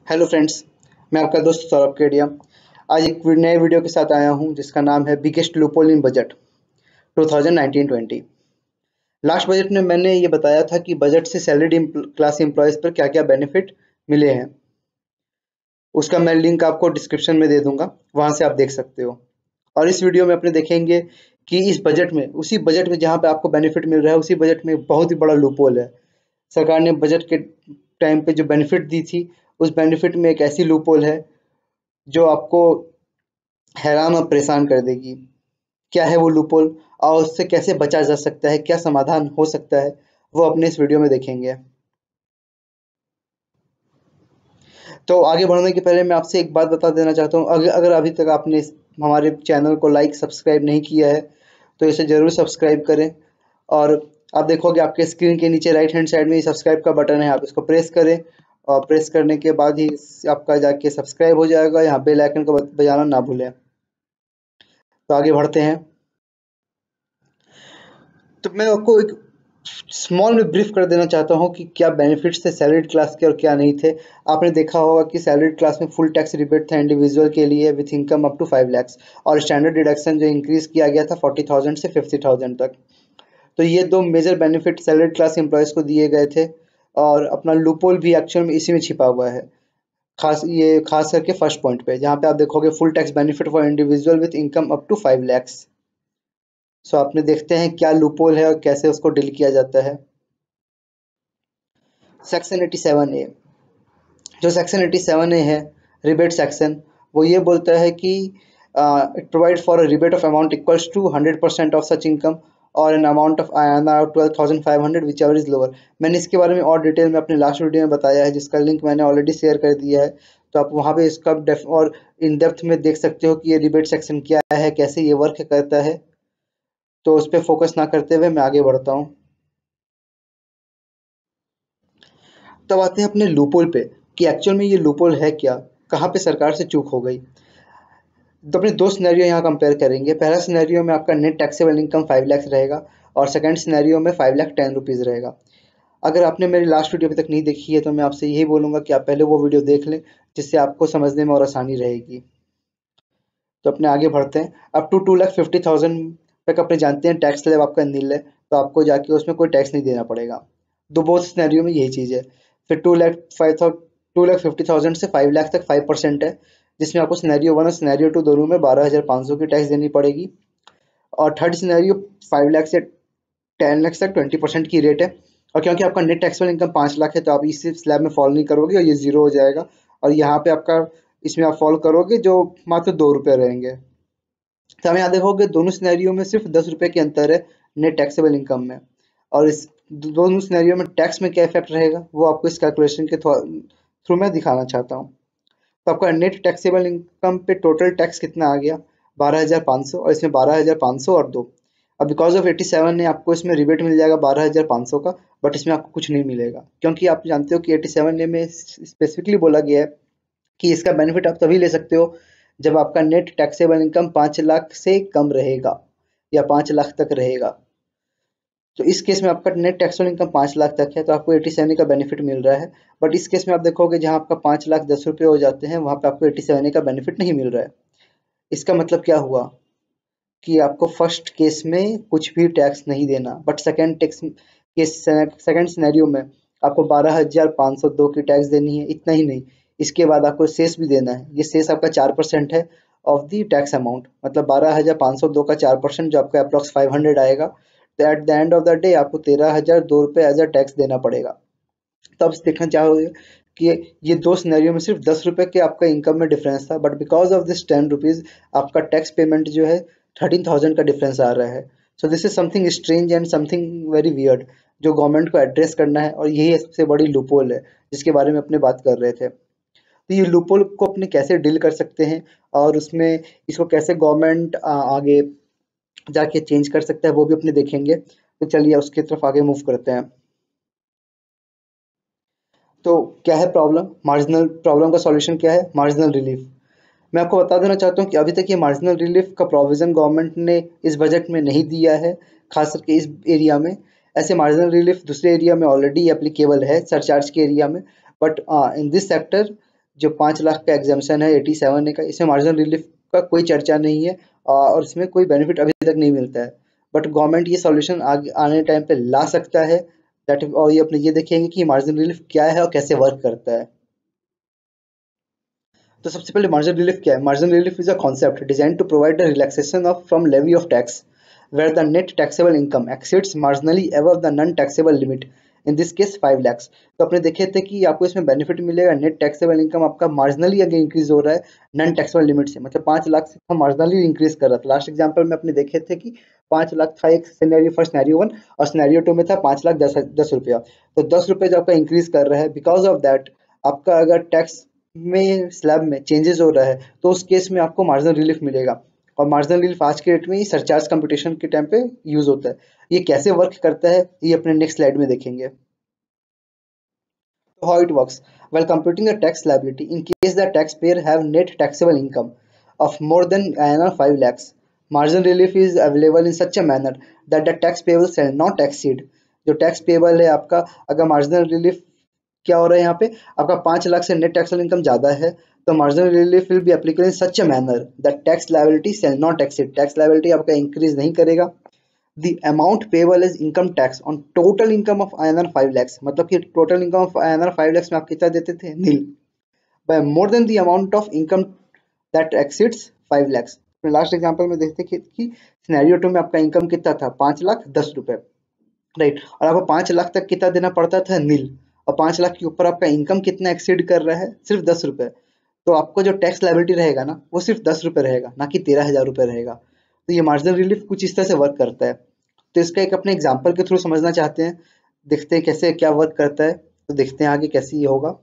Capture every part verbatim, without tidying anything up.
Hello friends, मैं आपका दोस्त सौरभ केडिया। आज एक वी- नए वीडियो के साथ आया हूं जिसका नाम है biggest loophole in budget twenty nineteen twenty. Last budget में मैंने ये बताया था कि बजट से सैलरीड क्लास एम्प्लॉयज़ पर क्या क्या बेनिफिट मिले हैं। उसका मैं लिंक आपको डिस्क्रिप्शन में दे दूंगा, वहां से आप देख सकते हो। और इस वीडियो में अपने देखेंगे कि इस बजट में, उसी बजट में जहाँ पे आपको बेनिफिट मिल रहा है, उसी बजट में बहुत ही बड़ा लूपहोल है। सरकार ने बजट के टाइम पे जो बेनिफिट दी थी, उस बेनिफिट में एक ऐसी लूपहोल है जो आपको हैरान और परेशान कर देगी। क्या है वो लूपहोल और उससे कैसे बचा जा सकता है, क्या समाधान हो सकता है, वो अपने इस वीडियो में देखेंगे। तो आगे बढ़ने के पहले मैं आपसे एक बात बता देना चाहता हूँ, अगर अगर अभी तक आपने इस हमारे चैनल को लाइक सब्सक्राइब नहीं किया है तो इसे ज़रूर सब्सक्राइब करें। और आप देखोगे आपके स्क्रीन के नीचे राइट हैंड साइड में सब्सक्राइब का बटन है, आप इसको प्रेस करें और प्रेस करने के बाद ही आपका जाके सब्सक्राइब हो जाएगा। यहाँ बेल आइकन को बजाना ना भूलें। तो आगे बढ़ते हैं। तो मैं आपको एक स्मॉल में ब्रीफ कर देना चाहता हूँ कि क्या बेनिफिट्स थे सैलरीड क्लास के और क्या नहीं थे। आपने देखा होगा कि सैलरीड क्लास में फुल टैक्स रिबेट था इंडिविजुअल के लिए with income up to five lakhs, और स्टैंडर्ड डिडक्शन जो इंक्रीज किया गया था फोर्टी थाउजेंड से फिफ्टी थाउजेंड तक। तो ये दो major benefit salaried class employees को दिए गए थे। और अपना लूपहोल भी एक्चुअल में इसी में छिपा हुआ है। खास ये खास करके फर्स्ट पॉइंट पे जहाँ पे आप देखोगे full tax benefit for individual with income up to five lakhs. So आपने देखते हैं क्या लूपहोल है और कैसे उसको डील किया जाता है। सेक्शन एटी सेवन ए, जो सेक्शन एटी सेवन ए है रिबेट सेक्शन, वो ये बोलता है कि it provide for a rebate of amount equals to hundred percent of such income और an amount of twelve thousand five hundred whichever is lower. मैंने इसके बारे में और डिटेल में अपने लास्ट वीडियो में बताया है, जिसका लिंक मैंने ऑलरेडी शेयर कर दिया है। तो आप वहाँ पे इसका डेफ और इन डेप्थ में देख सकते हो कि ये रिबेट सेक्शन क्या है, कैसे ये वर्क करता है। तो उस पर फोकस ना करते हुए मैं आगे बढ़ता हूँ। तब आते हैं अपने लूपहोल पे कि एक्चुअल में ये लूपहोल है क्या, कहाँ पे सरकार से चूक हो गई। तो अपने दो सिनेरियो यहाँ कंपेयर करेंगे। पहला सिनेरियो में आपका net taxable income five lakh रहेगा और सेकंड सिनेरियो में फाइव लाख टेन रुपीज़ रहेगा। अगर आपने मेरी लास्ट वीडियो अभी तक नहीं देखी है तो मैं आपसे यही बोलूँगा कि आप पहले वो वीडियो देख लें, जिससे आपको समझने में और आसानी रहेगी। तो अपने आगे बढ़ते हैं। अब two two lakh fifty thousand तक अपने जानते हैं टैक्स स्लैब आपका नील है, तो आपको जाके उसमें कोई टैक्स नहीं देना पड़ेगा। दो बोथ सिनेरियो में यही चीज़ है। फिर two lakh five thou two lakh fifty thousand से फाइव लाख तक फाइव परसेंट है, जिसमें आपको सिनेरियो वन और सिनेरियो टू दोनों में बारह हज़ार पाँच सौ की टैक्स देनी पड़ेगी। और थर्ड सिनेरियो फाइव लाख से टेन लाख तक ट्वेंटी परसेंट की रेट है। और क्योंकि आपका नेट टैक्सेबल इनकम पाँच लाख है तो आप इस स्लैब में फॉल नहीं करोगे और ये जीरो हो जाएगा। और यहाँ पे आपका इसमें आप फॉल करोगे जो मात्र दो रुपये रहेंगे। तो हम यहाँ देखोगे दोनों सिनेरियो में सिर्फ दस रुपये की अंतर है नेट टैक्सेबल इनकम में। और इस दोनों सिनेरियो में टैक्स में क्या इफेक्ट रहेगा वो आपको इस कैलकुलेशन के थ्रू मैं दिखाना चाहता हूँ। तो आपका नेट टैक्सेबल इनकम पे टोटल टैक्स कितना आ गया, बारह हज़ार पाँच सौ, और इसमें बारह हज़ार पाँच सौ और दो। अब बिकॉज ऑफ एटी सेवन ने आपको इसमें रिबेट मिल जाएगा बारह हज़ार पाँच सौ का, बट इसमें आपको कुछ नहीं मिलेगा, क्योंकि आप जानते हो कि एटी सेवन ने में स्पेसिफिकली बोला गया है कि इसका बेनिफिट आप तभी ले सकते हो जब आपका नेट टैक्सेबल इनकम पाँच लाख से कम रहेगा या पाँच लाख तक रहेगा। तो इस केस में आपका नेट टैक्सेबल इनकम पाँच लाख तक है तो आपको एटी सेवन का बेनिफिट मिल रहा है। बट इस केस में आप देखोगे जहाँ आपका पाँच लाख दस रुपये हो जाते हैं वहाँ पे आपको एटी सेवन का बेनिफिट नहीं मिल रहा है। इसका मतलब क्या हुआ कि आपको फर्स्ट केस में कुछ भी टैक्स नहीं देना, but second tax case second scenario में आपको बारह हज़ार पाँच सौ दो की टैक्स देनी है। इतना ही नहीं, इसके बाद आपको सेस भी देना है। ये सेस आपका चार परसेंट है ऑफ दी टैक्स अमाउंट, मतलब बारह हज़ार पाँच सौ दो का चार परसेंट जो आपका अप्रॉक्स फाइव हंड्रेड आएगा। तो at the end of the day आपको तेरह हज़ार दो रुपये एज अ टैक्स देना पड़ेगा। तो आप देखना चाहोगे कि ये दो सिनेरियो में सिर्फ दस रुपये के आपका इनकम में डिफरेंस था, but because of this ten rupees आपका टैक्स पेमेंट जो है थर्टीन थाउजेंड का डिफरेंस आ रहा है। So this is something strange and something very weird जो गवर्नमेंट को एड्रेस करना है, और यही सबसे बड़ी लूपहोल है जिसके बारे में अपने बात कर रहे थे। तो ये लूपहोल को अपने कैसे डील कर सकते हैं और उसमें इसको कैसे गवर्नमेंट आगे जाके चेंज कर सकता है वो भी अपने देखेंगे। तो चलिए उसकी तरफ आगे मूव करते हैं। तो क्या है प्रॉब्लम, मार्जिनल प्रॉब्लम का सॉल्यूशन क्या है, मार्जिनल रिलीफ। मैं आपको बता देना चाहता हूँ कि अभी तक ये मार्जिनल रिलीफ का प्रोविज़न गवर्नमेंट ने इस बजट में नहीं दिया है, खास करके इस एरिया में। ऐसे मार्जिनल रिलीफ दूसरे एरिया में ऑलरेडी एप्लीकेबल है, सरचार्ज के एरिया में, बट इन दिस सेक्टर जो पाँच लाख का एग्जामेशन है एटी सेवन का, इसमें मार्जिनल रिलीफ का कोई चर्चा नहीं है और इसमें कोई बेनिफिट अभी तक नहीं मिलता है, बट गवर्नमेंट ये सॉल्यूशन आगे आने टाइम पे ला सकता है। दैट और ये अपने ये देखेंगे कि मार्जिनल रिलीफ क्या है और कैसे वर्क करता है। तो सबसे पहले मार्जिनल रिलीफ क्या है? Marginal relief is a concept design to provide the relaxation of from levy of tax where the net taxable income exceeds marginally above the non taxable limit, in this case five lakhs। तो अपने देखे थे कि आपको इसमें benefit मिलेगा, net taxable income आपका marginally अगर इंक्रीज हो रहा है नॉन टैक्सेबल लिमिट से, मतलब पाँच लाख से हम मार्जिनली इंक्रीज कर रहा था। लास्ट एग्जांपल में अपने देखे थे कि पाँच लाख था एक सिनेरियो फॉर सिनेरियो वन और सिनेरियो टू में था पाँच लाख दस दस रुपया। तो दस रुपये जो आपका इंक्रीज कर रहा है, बिकॉज ऑफ दैट आपका अगर टैक्स में स्लैब में चेंजेस हो रहा है तो उस केस में आपको मार्जिनल रिलीफ मिलेगा। और मार्जिनल रिलीफ आज के डेट में ही सरचार्ज कंपटीशन के टाइम पे यूज होता है। ये कैसे वर्क करता है ये अपने नेक्स्ट स्लाइड में देखेंगे। So how it works? While computing the tax liability, in case the taxpayer have net taxable income of more than five lakhs, margin relief is available in such a manner that the tax payable shall not exceed। जो tax payable है आपका, अगर marginal relief क्या हो रहा है यहाँ पे, आपका पाँच लाख से नेट टैक्सेबल इनकम ज़्यादा है तो marginal relief will be applicable in such a manner that tax liability shall not exceed. Tax liability आपका इंक्रीज नहीं करेगा। The amount payable is income tax on total income of I N R five lakhs, मतलब कि total income of I N R five lakhs में आप कितना देते थे? Nil. by more than the amount of income that exceeds five lakhs। Last example में देखते कि, कि सिनेरियो टू में आपका इनकम कितना था? पाँच लाख दस रुपए, राइट। और आपको पाँच लाख तक कितना देना पड़ता था? नील। और पाँच लाख के ऊपर आपका इनकम कितना एक्सीड कर रहा है? सिर्फ दस रुपए। तो आपको जो टैक्स लायबिलिटी रहेगा ना वो सिर्फ दस रुपए रहेगा, ना कि तेरह हजार रुपए रहेगा। तो ये मार्जिनल रिलीफ कुछ इस तरह से वर्क करता है। तो इसका एक अपने एग्जांपल के थ्रू समझना चाहते हैं, देखते हैं कैसे क्या वर्क करता है। तो देखते हैं आगे कैसे ये होगा।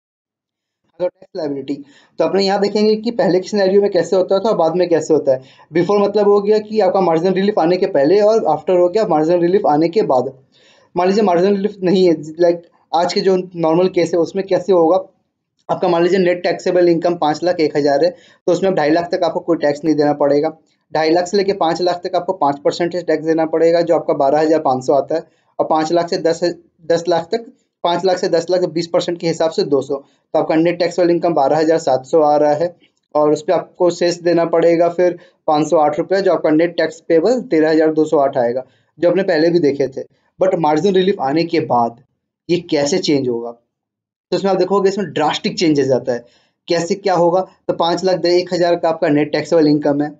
अगर टैक्स लायबिलिटी, तो अपने यहाँ देखेंगे कि पहले के सिनेरियो में कैसे होता था और बाद में कैसे होता है। बिफोर मतलब हो गया कि आपका मार्जिनल रिलीफ आने के पहले, और आफ्टर हो गया मार्जिनल रिलीफ आने के बाद। मान लीजिए मार्जिनल रिलीफ नहीं है, लाइक आज के जो नॉर्मल केस है उसमें कैसे होगा, आपका मान लीजिए नेट टैक्सेबल इनकम पाँच लाख एक हज़ार है तो उसमें ढाई लाख तक आपको कोई टैक्स नहीं देना पड़ेगा। ढाई लाख से लेके पाँच लाख तक आपको पाँच परसेंटेज टैक्स देना पड़ेगा जो आपका बारह हज़ार पाँच सौ आता है। और पाँच लाख से दस दस लाख तक, पाँच लाख से दस लाख बीस परसेंट के हिसाब से दो सौ, तो आपका नेट टैक्सेबल इनकम बारह हज़ार सात सौ आ रहा है। और उस पर आपको सेस देना पड़ेगा फिर पाँच सौ आठ रुपये, जो आपका नेट टैक्स पेबल तेरह हज़ार दो सौ आठ आएगा, जो आपने पहले भी देखे थे। बट मार्जिनल रिलीफ आने के बाद ये कैसे चेंज होगा, तो इसमें आप देखोगे इसमें ड्रास्टिक चेंजेस आता है। कैसे क्या होगा, तो पाँच लाख एक हज़ार का आपका नेट टैक्सेबल इनकम है,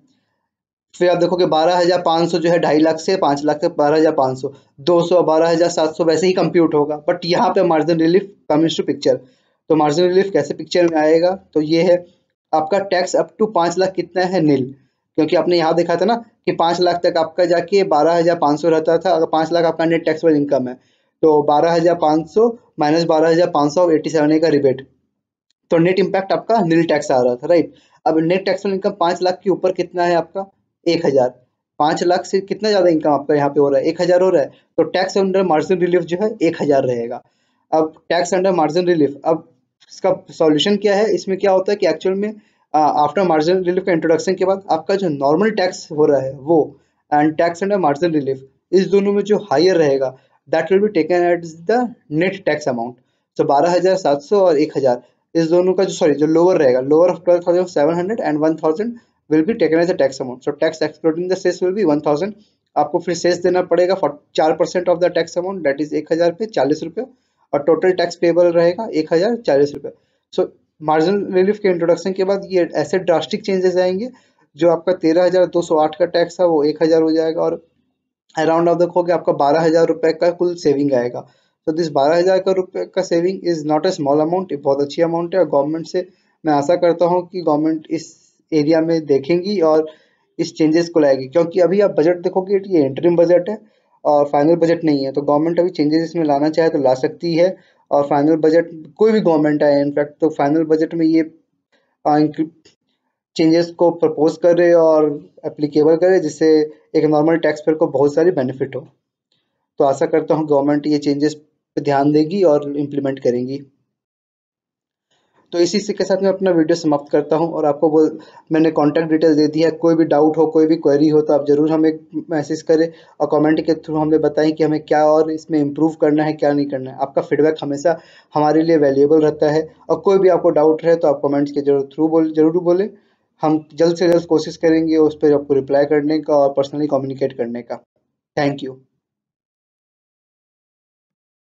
फिर आप देखोगे बारह हज़ार पाँच सौ जो है ढाई लाख से पाँच लाख तक बारह हज़ार पाँच सौ, दो सौ बारह हज़ार सात सौ वैसे ही कंप्यूट होगा। बट यहाँ पे marginal relief comes to picture. तो मार्जिनल रिलीफ कैसे पिक्चर में आएगा, तो ये है आपका टैक्स अप टू पाँच लाख कितना है? नील। क्योंकि आपने यहाँ देखा था ना कि पाँच लाख तक आपका जाके बारह हज़ार पाँच सौ रहता था। अगर पाँच लाख आपका नेट टैक्सेबल इनकम है तो बारह हज़ार पाँच सौ माइनस बारह हज़ार पाँच सौ एटी सेवन का रिबेट, तो नेट इम्पैक्ट आपका नील टैक्स आ रहा था, राइट। अब नेट टैक्सेबल इनकम पाँच लाख के ऊपर कितना है आपका? एक हज़ार। पाँच लाख से कितना ज़्यादा इनकम आपका यहाँ पे हो रहा है? एक हज़ार हो रहा है, तो टैक्स अंडर मार्जिनल रिलीफ जो है एक हज़ार रहेगा। अब टैक्स अंडर मार्जिनल रिलीफ, अब इसका सॉल्यूशन क्या है? इसमें क्या होता है कि एक्चुअल में आफ्टर मार्जिनल रिलीफ का इंट्रोडक्शन के बाद आपका जो नॉर्मल टैक्स हो रहा है वो end tax under marginal relief, इस दोनों में जो हायर रहेगा that will be taken as the net tax amount. तो बारह हज़ार सात सौ और एक हज़ार, इस दोनों का जो सॉरी जो लोअर रहेगा, lower of twelve thousand seven hundred and one thousand will be taken as the tax amount. So tax excluding the cess will be one thousand. आपको फिर सेस देना पड़ेगा चार percent of the tax amount, that is एक हज़ार पे चालीस रुपये, और टोटल टैक्स पेबल रहेगा एक हज़ार चालीस रुपये। सो मार्जिनल रिलीफ के इंट्रोडक्शन के बाद ये ऐसे ड्रास्टिक चेंजेस आएंगे, जो आपका तेरह हज़ार दो सौ आठ का टैक्स था वो एक हज़ार हो जाएगा, और अराउंड आप देखोगे आपका बारह हज़ार रुपये का कुल सेविंग आएगा। तो दिस बारह हज़ार का रुपये का saving is not a small amount, ये बहुत अच्छी अमाउंट है। और गवर्नमेंट से मैं आशा करता हूँ कि गवर्नमेंट इस एरिया में देखेंगी और इस चेंजेस को लाएगी, क्योंकि अभी आप बजट देखोगे ये इंटरिम बजट है और फाइनल बजट नहीं है। तो गवर्नमेंट अभी चेंजेस इसमें लाना चाहे तो ला सकती है, और फाइनल बजट कोई भी गवर्नमेंट आए इनफैक्ट तो फाइनल बजट में ये चेंजेस को प्रपोज करे और एप्लीकेबल करे, जिससे एक नॉर्मल टैक्स पेयर को बहुत सारी बेनिफिट हो। तो आशा करता हूँ गवर्नमेंट ये चेंजेस पे ध्यान देगी और इम्प्लीमेंट करेंगी। तो इसी से के साथ मैं अपना वीडियो समाप्त करता हूँ और आपको बोल मैंने कॉन्टैक्ट डिटेल दे दी है। कोई भी डाउट हो, कोई भी क्वेरी हो तो आप ज़रूर हमें मैसेज करें और कमेंट के थ्रू हमें बताएं कि हमें क्या और इसमें इम्प्रूव करना है, क्या नहीं करना है। आपका फीडबैक हमेशा हमारे लिए वैल्यूएबल रहता है और कोई भी आपको डाउट रहे तो आप कमेंट्स के जरूर थ्रू बोल ज़रूर बोलें। हम जल्द से जल्द कोशिश करेंगे उस पर आपको रिप्लाई करने का और पर्सनली कम्युनिकेट करने का। Thank you.